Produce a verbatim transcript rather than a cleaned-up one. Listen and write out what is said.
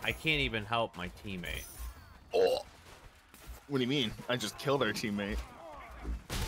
I can't even help my teammate. Oh. What do you mean? I just killed our teammate.